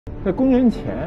在公元前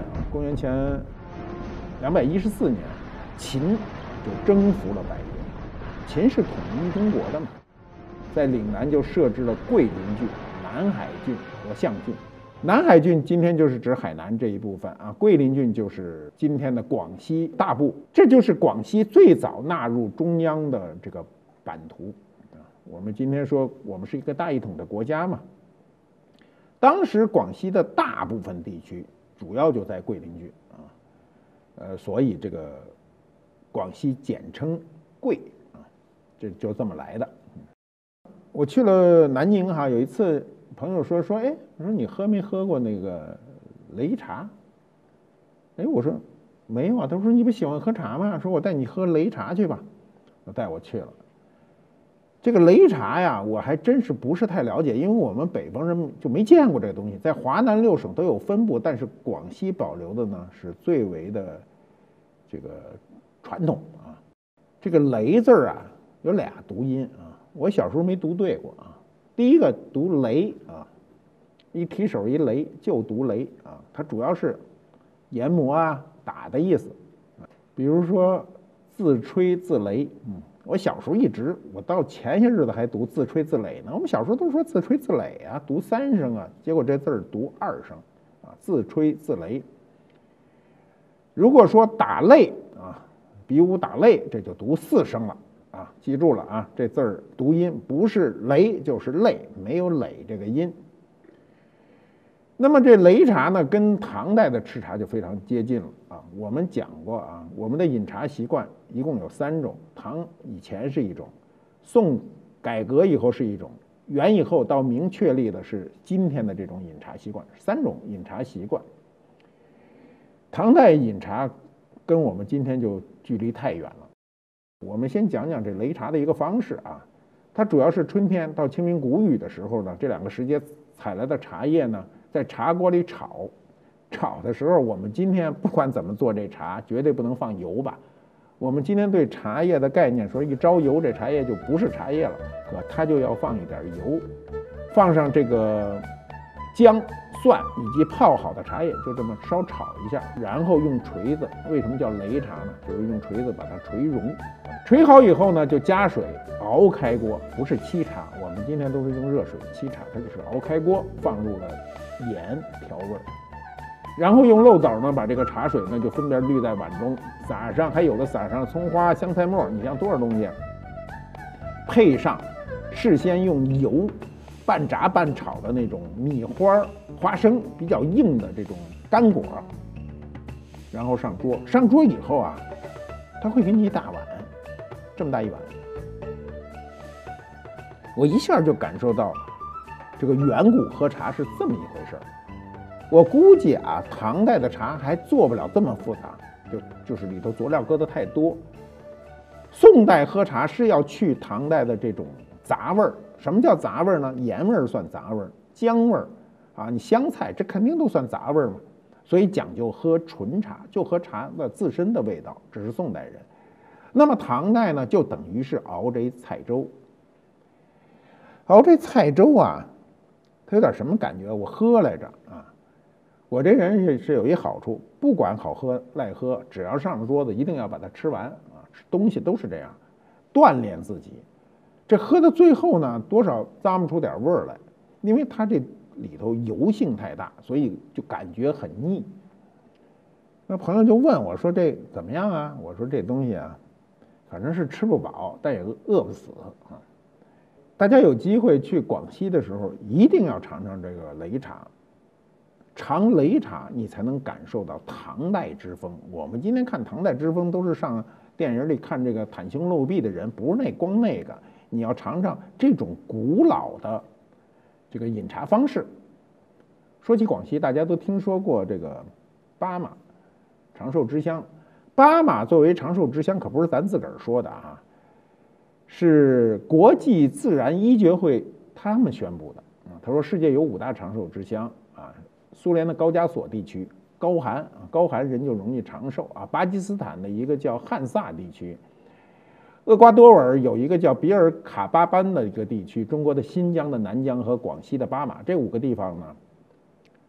214年，秦就征服了百越。秦是统一中国的嘛，在岭南就设置了桂林郡、南海郡和象郡。南海郡今天就是指海南这一部分啊，桂林郡就是今天的广西大部，这就是广西最早纳入中央的这个版图啊。我们今天说我们是一个大一统的国家嘛，当时广西的大部分地区主要就在桂林郡啊，所以这个广西简称桂啊，这就这么来的。我去了南宁哈，有一次朋友说，哎，我说你喝没喝过那个擂茶？哎，我说没有啊。他说你不喜欢喝茶吗？说我带你喝擂茶去吧。我带我去了。这个擂茶呀，我还真是不是太了解，因为我们北方人就没见过这个东西。在华南6省都有分布，但是广西保留的呢是最为的这个传统啊。这个擂字啊有俩读音啊，我小时候没读对过啊。第一个读雷啊，一提手一雷就读雷啊，它主要是研磨啊打的意思。比如说自吹自擂，我小时候我到前些日子还读自吹自擂呢。我们小时候都说自吹自擂啊，读3声啊，结果这字儿读2声啊，自吹自擂。如果说打擂啊，比武打擂，这就读4声了啊，记住了啊，这字儿读音不是擂就是擂，没有垒这个音。那么这擂茶呢，跟唐代的吃茶就非常接近了啊。我们讲过啊，我们的饮茶习惯一共有3种，唐以前是一种，宋改革以后是一种，元以后到明确立的是今天的这种饮茶习惯，3种饮茶习惯。唐代饮茶跟我们今天就距离太远了。我们先讲讲这擂茶的一个方式啊，它主要是春天到清明谷雨的时候呢，这2个时节采来的茶叶呢，在茶锅里炒。炒的时候，我们今天不管怎么做这茶，绝对不能放油吧。我们今天对茶叶的概念说，一着油这茶叶就不是茶叶了，可它就要放一点油，放上这个姜、蒜以及泡好的茶叶，就这么稍炒一下，然后用锤子，为什么叫擂茶呢？就是用锤子把它锤溶。锤好以后呢，就加水熬开锅，不是沏茶，我们今天都是用热水沏茶，它就是熬开锅，放入了盐调味，然后用漏斗呢把这个茶水呢就分别滤在碗中，撒上葱花、香菜末，你像多少东西，配上事先用油半炸半炒的那种米花、花生比较硬的这种干果，然后上桌。上桌以后啊，他会给你一大碗。这么大一碗，我一下就感受到这个远古喝茶是这么一回事儿。我估计啊，唐代的茶还做不了这么复杂，就是里头佐料搁的太多。宋代喝茶是要去唐代的这种杂味儿。什么叫杂味儿呢？盐味儿算杂味儿，姜味儿啊，你香菜这肯定都算杂味儿嘛。所以讲究喝纯茶，就喝茶的自身的味道，这是宋代人。那么唐代呢，就等于是熬这一菜粥。熬这菜粥啊，它有点什么感觉？我喝来着啊，我这人是有一好处，不管好喝赖喝，只要上了桌子，一定要把它吃完啊。吃东西都是这样，锻炼自己。这喝到最后呢，多少咂摸出点味儿来，因为它这里头油性太大，所以就感觉很腻。那朋友就问我说：“这怎么样啊？”我说：“这东西啊，反正是吃不饱，但也饿不死啊。”大家有机会去广西的时候，一定要尝尝这个擂茶。尝擂茶，你才能感受到唐代之风。我们今天看唐代之风，都是上电影里看这个袒胸露臂的人，不是光那个。你要尝尝这种古老的这个饮茶方式。说起广西，大家都听说过这个巴马长寿之乡。巴马作为长寿之乡，可不是咱自个儿说的啊，是国际自然医学会他们宣布的啊。他说世界有5大长寿之乡啊，苏联的高加索地区高寒，高寒人就容易长寿啊。巴基斯坦的一个叫汉萨地区，厄瓜多尔有一个叫比尔卡巴班的一个地区，中国的新疆的南疆和广西的巴马，这5个地方呢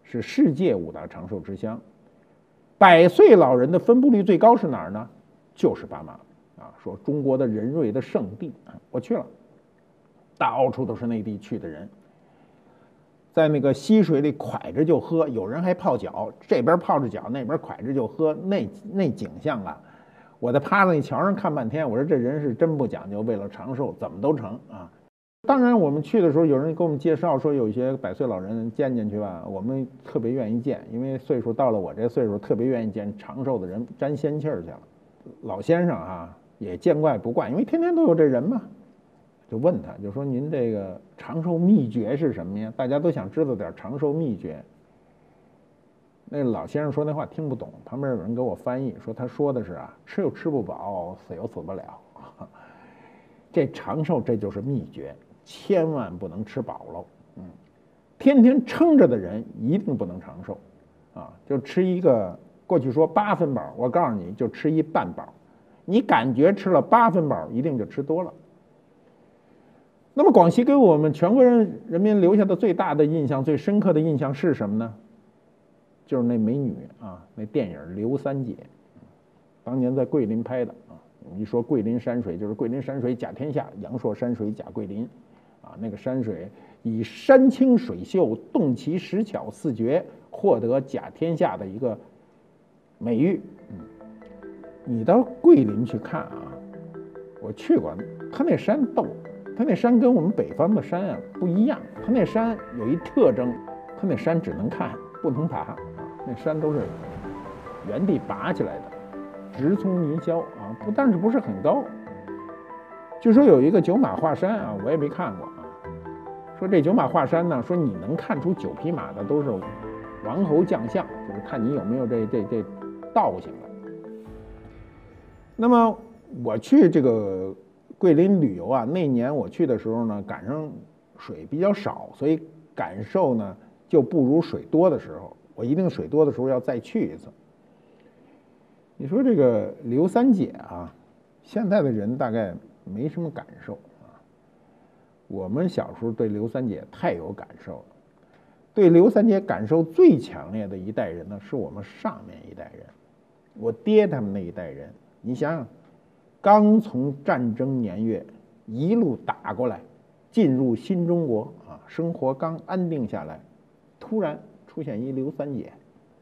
是世界5大长寿之乡。100岁老人的分布率最高是哪儿呢？就是巴马啊，说中国的人瑞的圣地，我去了，到处都是内地去的人，在那个溪水里蒯着就喝，有人还泡脚，这边泡着脚，那边蒯着就喝，那景象啊，我在趴在那桥上看半天，我说这人是真不讲究，为了长寿怎么都成啊。当然我们去的时候，有人给我们介绍说有一些100岁老人见去吧，我们特别愿意见，因为岁数到了我这岁数，特别愿意见长寿的人，沾仙气儿去了。老先生啊也见怪不怪，因为天天都有这人嘛，就问他，就说您这个长寿秘诀是什么呀？大家都想知道点长寿秘诀。那老先生说那话听不懂，旁边有人给我翻译，说他说的是啊，吃又吃不饱，死又死不了。这长寿这就是秘诀，千万不能吃饱喽。天天撑着的人一定不能长寿啊！就吃一个，过去说8分饱，我告诉你就吃1半饱。你感觉吃了8分饱，一定就吃多了。那么广西给我们全国人民留下的最大的印象、最深刻的印象是什么呢？就是那美女啊，那电影《刘三姐》，当年在桂林拍的啊。一说桂林山水，就是桂林山水甲天下，阳朔山水甲桂林，啊，那个山水以山清水秀、洞奇石巧4绝，获得甲天下的一个美誉。你到桂林去看啊，我去过，它那山逗，它那山跟我们北方的山啊不一样，它那山有一特征，它那山只能看不能爬，那山都是原地拔起来的。直冲泥霄啊，但是不是很高。据说有一个9马华山啊，我也没看过啊。说这9马华山呢，说你能看出9匹马的都是王侯将相，就是看你有没有这道行了。那么我去这个桂林旅游啊，那年我去的时候呢，赶上水比较少，所以感受呢就不如水多的时候。我一定水多的时候要再去一次。你说这个刘三姐啊，现在的人大概没什么感受啊。我们小时候对刘三姐太有感受了，对刘三姐感受最强烈的一代人呢，是我们上面一代人，我爹他们那一代人。你想想，刚从战争年月一路打过来，进入新中国啊，生活刚安定下来，突然出现一刘三姐。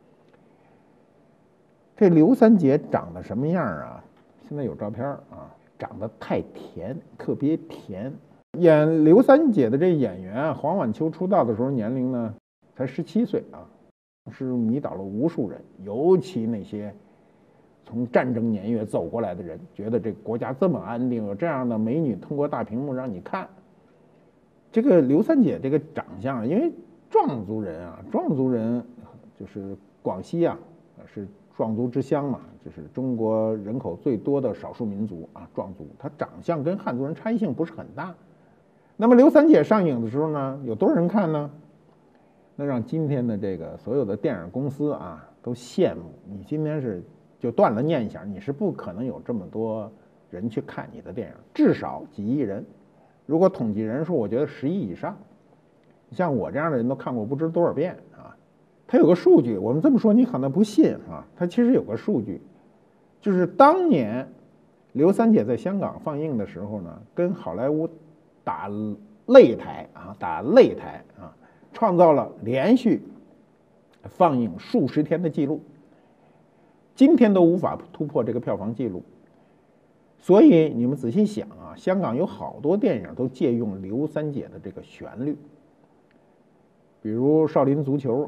这刘三姐长得什么样啊？现在有照片啊，长得太甜，特别甜。演刘三姐的这演员啊，黄婉秋出道的时候年龄呢才17岁啊，是迷倒了无数人，尤其那些从战争年月走过来的人，觉得这个国家这么安定，有这样的美女通过大屏幕让你看。这个刘三姐这个长相，因为壮族人啊，壮族人就是广西啊，是壮族之乡嘛，就是中国人口最多的少数民族啊，壮族，他长相跟汉族人差异性不是很大。那么刘三姐上映的时候呢，有多少人看呢？那让今天的这个所有的电影公司啊都羡慕。你今天是就断了念想，你是不可能有这么多人去看你的电影，至少几亿人。如果统计人数，我觉得10亿以上。像我这样的人都看过不知多少遍啊。它有个数据，我们这么说你可能不信啊，它其实有个数据，就是当年刘三姐在香港放映的时候呢，跟好莱坞打擂台啊，创造了连续放映数十天的记录，今天都无法突破这个票房记录。所以你们仔细想啊，香港有好多电影都借用刘三姐的这个旋律，比如《少林足球》。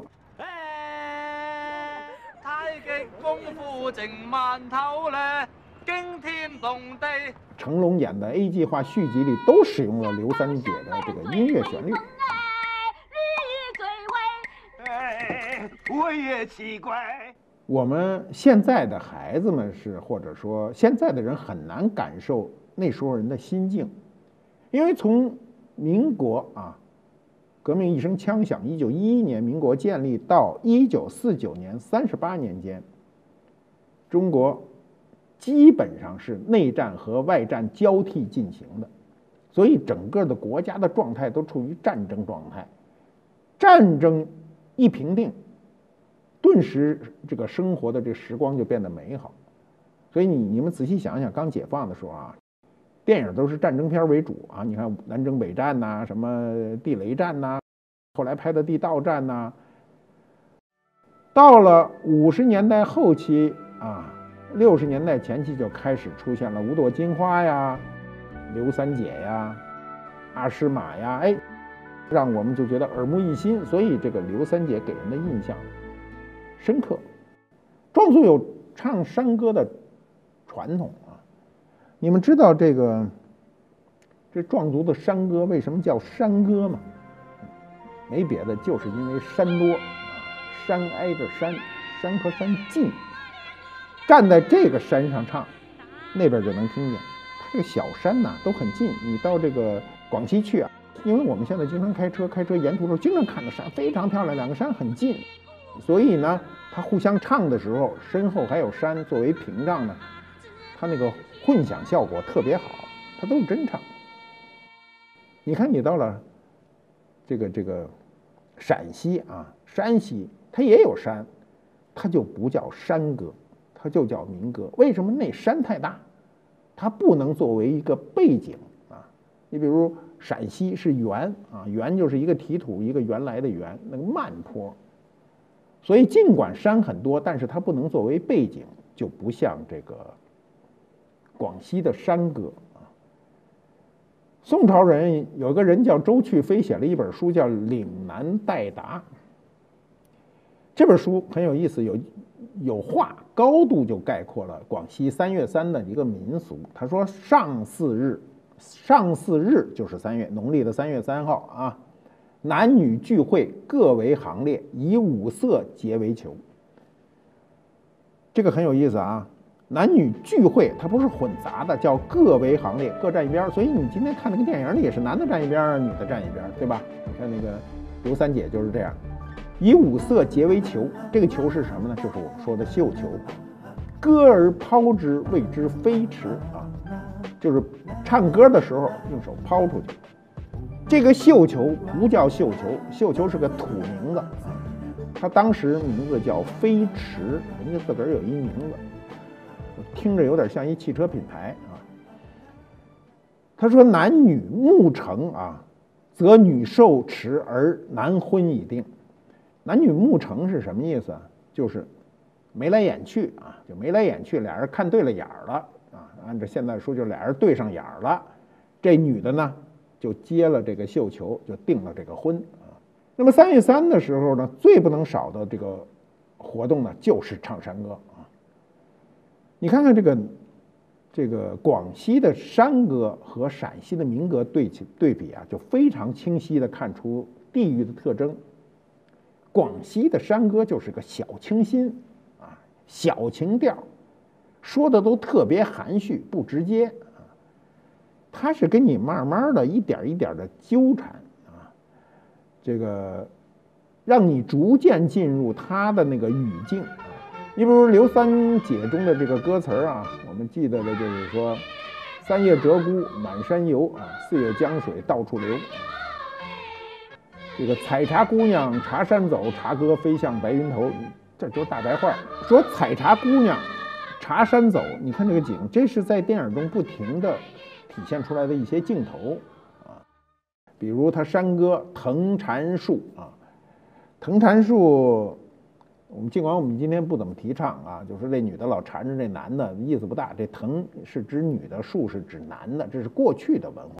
惊天动地，成龙演的《A 计划》续集里都使用了刘三姐的这个音乐旋律。我也奇怪，我们现在的孩子们或者说现在的人很难感受那时候人的心境，因为从民国啊，革命一声枪响，1911年民国建立到1949年38年间，中国基本上是内战和外战交替进行的，所以整个的国家的状态都处于战争状态。战争一平定， 顿时这个生活的这时光就变得美好。所以你们仔细想想，刚解放的时候啊，电影都是战争片为主啊，你看南征北战呐，什么地雷战呐，后来拍的地道战呐。到了50年代后期啊，60年代前期就开始出现了五朵金花呀、刘三姐呀、阿诗玛呀，哎，让我们就觉得耳目一新。所以这个刘三姐给人的印象深刻。壮族有唱山歌的传统啊，你们知道这壮族的山歌为什么叫山歌吗？没别的，就是因为山多。山挨着山，山和山近，站在这个山上唱，那边就能听见。它这个小山呐都很近，你到这个广西去啊，因为我们现在经常开车沿途的时候经常看到山非常漂亮，两个山很近，所以呢，它互相唱的时候，身后还有山作为屏障呢，它那个混响效果特别好，它都是真唱。你看你到了这个陕西啊、山西。它也有山，它就不叫山歌，它就叫民歌。为什么？那山太大，它不能作为一个背景啊。你比如陕西是原啊，原就是一个提土，一个原来的原，那个慢坡。所以尽管山很多，但是它不能作为背景，就不像这个广西的山歌啊。宋朝人有个人叫周去飞，写了一本书叫《岭南代答》。这本书很有意思，有话高度就概括了广西3月3的一个民俗。他说上巳日就是3月，农历的3月3号啊，男女聚会各为行列，以五色结为球。这个很有意思啊，男女聚会它不是混杂的，叫各为行列，各站一边。所以你今天看那个电影里也是男的站一边，女的站一边，对吧？你看那个刘三姐就是这样。以五色结为球，这个球是什么呢？就是我们说的绣球。歌而抛之，谓之飞驰啊，就是唱歌的时候用手抛出去。这个绣球不叫绣球，绣球是个土名字啊，它当时名字叫飞驰，人家自个儿有一名字，听着有点像一汽车品牌啊。他说男女睦成啊，则女受持而男婚已定。男女睦成是什么意思啊？就是眉来眼去啊，就眉来眼去，俩人看对了眼儿了啊。按照现在说，就是俩人对上眼儿了。这女的呢，就接了这个绣球，就定了这个婚啊。那么3月3的时候呢，最不能少的这个活动呢，就是唱山歌啊。你看看这个广西的山歌和陕西的民歌对比啊，就非常清晰的看出地域的特征。广西的山歌就是个小清新啊，小情调，说的都特别含蓄，不直接啊。它是跟你慢慢的一点一点的纠缠啊，这个让你逐渐进入它的那个语境啊。你比如刘三姐中的这个歌词啊，我们记得的就是说，3月鹧鸪满山游啊，4月江水到处流。这个采茶姑娘茶山走，茶歌飞向白云头，这就是大白话。说采茶姑娘茶山走，你看这个景，这是在电影中不停的体现出来的一些镜头啊。比如他山歌藤缠树啊，藤缠树，尽管我们今天不怎么提倡啊，就是这女的老缠着这男的，意思不大。这藤是指女的，树是指男的，这是过去的文化。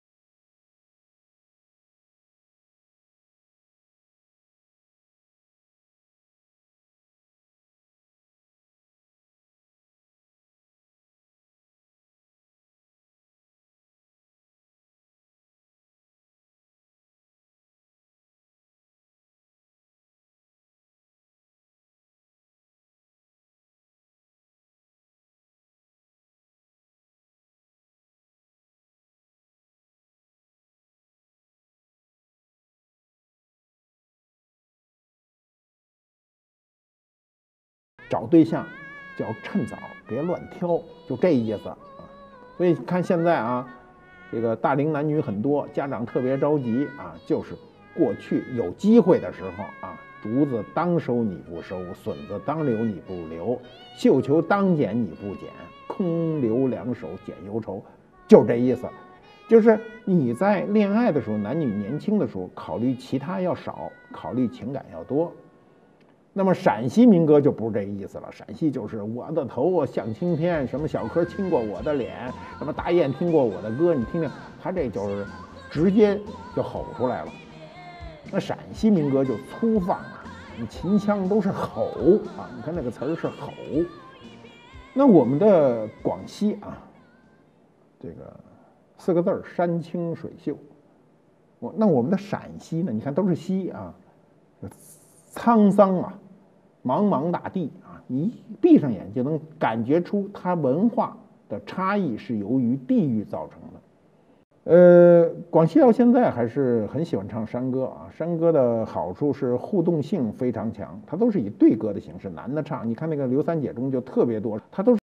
找对象叫趁早，别乱挑，就这意思啊。所以看现在啊，这个大龄男女很多，家长特别着急啊，就是过去有机会的时候啊， 竹子当收你不收，笋子当留你不留，绣球当剪你不剪，空留两手解忧愁，就是这意思。就是你在恋爱的时候，男女年轻的时候，考虑其他要少，考虑情感要多。那么陕西民歌就不是这意思了，陕西就是我的头像青天，什么小柯亲过我的脸，什么大雁听过我的歌，你听听，他这就是直接就吼出来了。那陕西民歌就粗放啊，秦腔都是吼啊，你看那个词儿是吼。那我们的广西啊，这个4个字儿山清水秀。那我们的陕西呢，你看都是西啊，沧桑啊，茫茫大地啊，你闭上眼就能感觉出它文化的差异是由于地域造成的。广西到现在还是很喜欢唱山歌啊。山歌的好处是互动性非常强，它都是以对歌的形式，男的唱。你看那个刘三姐中就特别多，它都是。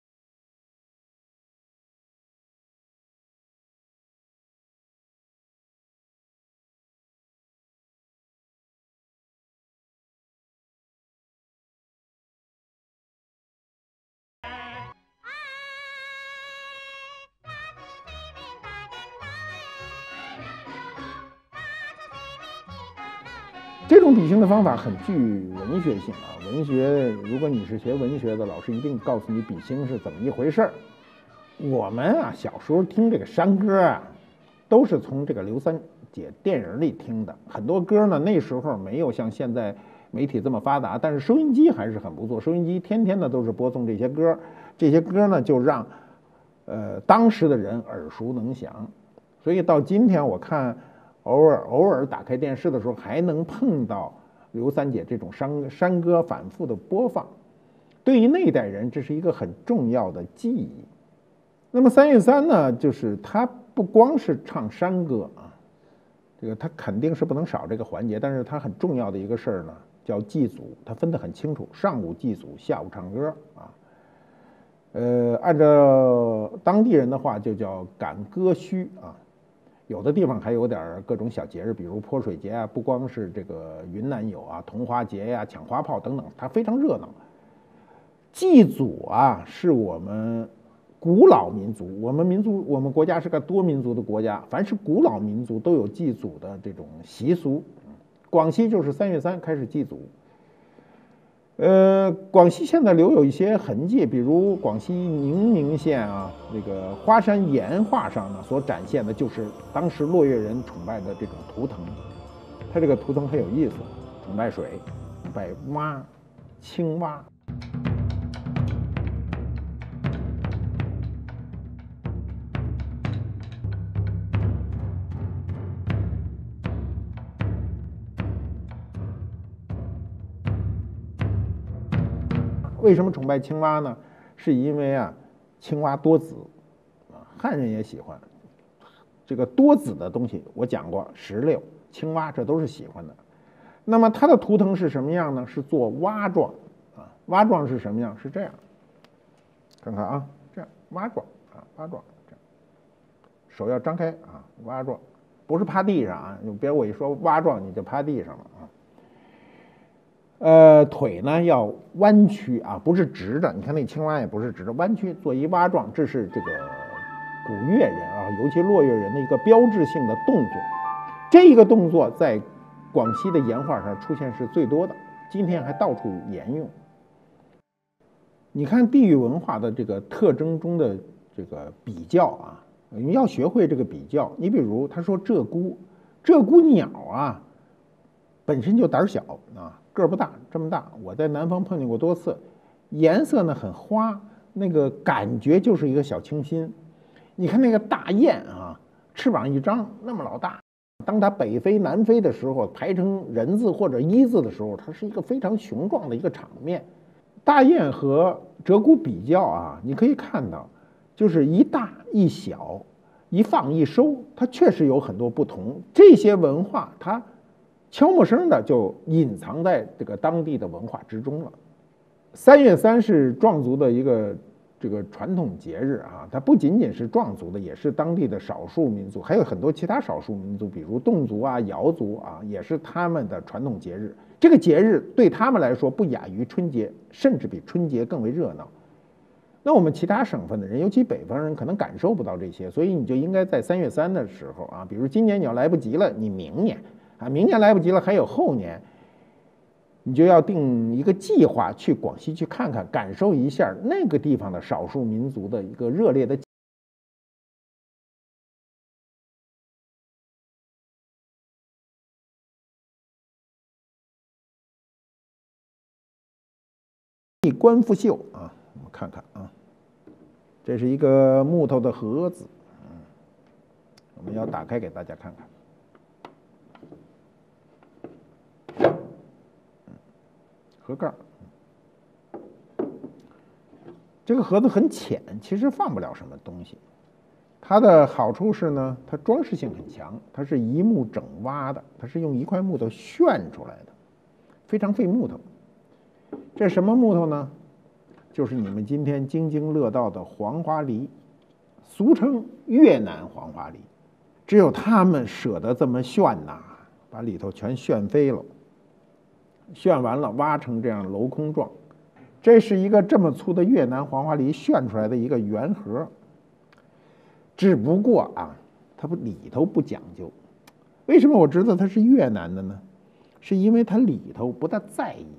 这种比兴的方法很具文学性啊！文学，如果你是学文学的，老师一定告诉你比兴是怎么一回事儿。我们啊，小时候听这个山歌啊，都是从这个刘三姐电影里听的。很多歌呢，那时候没有像现在媒体这么发达，但是收音机还是很不错。收音机天天的都是播送这些歌，这些歌呢就让当时的人耳熟能详。所以到今天我看。偶尔打开电视的时候，还能碰到刘三姐这种山歌反复的播放，对于那一代人，这是一个很重要的记忆。那么3月3呢，就是他不光是唱山歌啊，这个他肯定是不能少这个环节，但是他很重要的一个事儿呢，叫祭祖，他分得很清楚，上午祭祖，下午唱歌啊。按照当地人的话，就叫赶歌须啊。有的地方还有点各种小节日，比如泼水节啊，不光是这个云南有啊，桐花节呀、抢花炮等等，它非常热闹。祭祖啊，是我们古老民族，我们国家是个多民族的国家，凡是古老民族都有祭祖的这种习俗。广西就是3月3开始祭祖。广西现在留有一些痕迹，比如广西宁明县啊，那个花山岩画上呢，所展现的就是当时落月人崇拜的这种图腾。它这个图腾很有意思，崇拜水，崇拜蛙、青蛙。为什么崇拜青蛙呢？是因为啊，青蛙多子，汉人也喜欢这个多子的东西。我讲过，石榴、青蛙这都是喜欢的。那么它的图腾是什么样呢？是做蛙状啊，蛙状是什么样？是这样，看看啊，这样蛙状啊，蛙状这样，手要张开啊，蛙状，不是趴地上啊，别我一说蛙状你就趴地上了啊。腿呢要弯曲啊，不是直的。你看那青蛙也不是直的，弯曲做一蛙状，这是这个古越人啊，尤其落月人的一个标志性的动作。这一个动作在广西的岩画上出现是最多的，今天还到处沿用。你看地域文化的这个特征中的这个比较啊，你要学会这个比较。你比如他说鹧鸪鸟啊，本身就胆小啊。个儿不大，这么大，我在南方碰见过多次。颜色呢很花，那个感觉就是一个小清新。你看那个大雁啊，翅膀一张那么老大，当它北飞南飞的时候，排成人字或者一字的时候，它是一个非常雄壮的一个场面。大雁和鹧鸪比较啊，你可以看到，就是一大一小，一放一收，它确实有很多不同。这些文化它悄没声的就隐藏在这个当地的文化之中了。3月3是壮族的一个这个传统节日啊，它不仅仅是壮族的，也是当地的少数民族，还有很多其他少数民族，比如侗族啊、瑶族啊，也是他们的传统节日。 这个节日对他们来说不亚于春节，甚至比春节更为热闹。那我们其他省份的人，尤其北方人，可能感受不到这些，所以你就应该在3月3的时候啊，比如今年你要来不及了，你明年啊，明年来不及了，还有后年，你就要定一个计划去广西去看看，感受一下那个地方的少数民族的一个热烈的。官复绣啊，我们看看啊，这是一个木头的盒子，我们要打开给大家看看，盒盖。这个盒子很浅，其实放不了什么东西。它的好处是呢，它装饰性很强，它是一木整挖的，它是用一块木头旋出来的，非常费木头。这什么木头呢？就是你们今天津津乐道的黄花梨，俗称越南黄花梨。只有他们舍得这么旋呐，把里头全旋飞了，旋完了挖成这样镂空状。这是一个这么粗的越南黄花梨旋出来的一个圆盒，只不过啊，它里头不讲究。为什么我知道它是越南的呢？是因为它里头不大在意。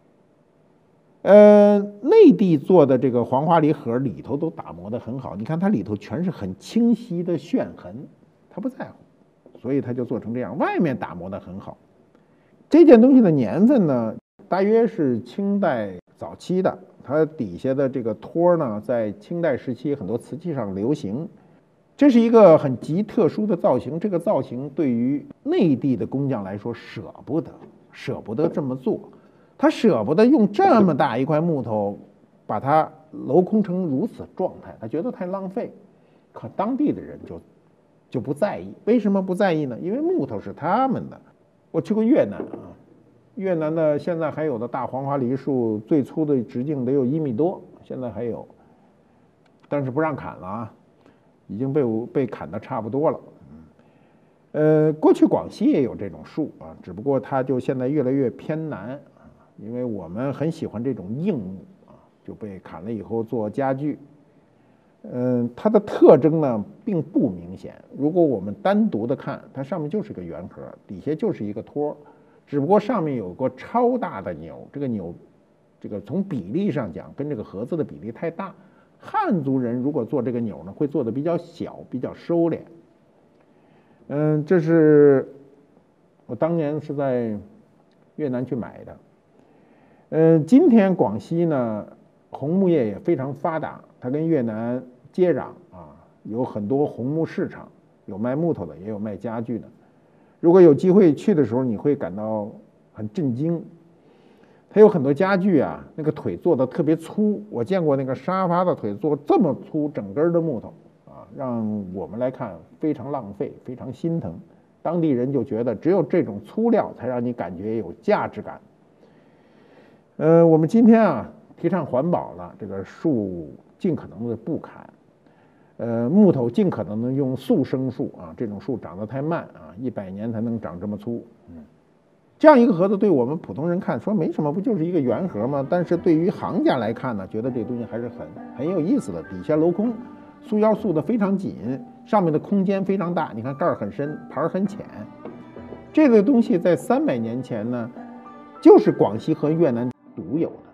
内地做的这个黄花梨盒里头都打磨得很好，你看它里头全是很清晰的旋痕，他不在乎，所以他就做成这样。外面打磨得很好。这件东西的年份呢，大约是清代早期的，它底下的这个托呢，在清代时期很多瓷器上流行。这是一个很极特殊的造型，这个造型对于内地的工匠来说舍不得这么做。他舍不得用这么大一块木头把它镂空成如此状态，他觉得太浪费。可当地的人就不在意，为什么不在意呢？因为木头是他们的。我去过越南啊，越南的现在还有的大黄花梨树，最粗的直径得有1米多，现在还有，但是不让砍了啊，已经被砍得差不多了。过去广西也有这种树啊，只不过它就现在越来越偏南。因为我们很喜欢这种硬木啊，就被砍了以后做家具。它的特征呢并不明显。如果我们单独的看，它上面就是个圆盒，底下就是一个托，只不过上面有个超大的钮。这个钮，这个从比例上讲跟这个盒子的比例太大。汉族人如果做这个钮呢，会做的比较小，比较收敛。这是我当年是在越南去买的。今天广西呢，红木业也非常发达，它跟越南接壤啊，有很多红木市场，有卖木头的，也有卖家具的。如果有机会去的时候，你会感到很震惊。它有很多家具啊，那个腿做的特别粗，我见过那个沙发的腿做这么粗，整根的木头啊，让我们来看非常浪费，非常心疼。当地人就觉得只有这种粗料才让你感觉有价值感。我们今天啊提倡环保了，这个树尽可能的不砍，木头尽可能的用速生树啊，这种树长得太慢啊，100年才能长这么粗。这样一个盒子对我们普通人看说没什么，不就是一个圆盒吗？但是对于行家来看呢，觉得这东西还是很有意思的。底下镂空，束腰束得非常紧，上面的空间非常大，你看盖儿很深，盘儿很浅。这个东西在300年前呢，就是广西和越南独有的。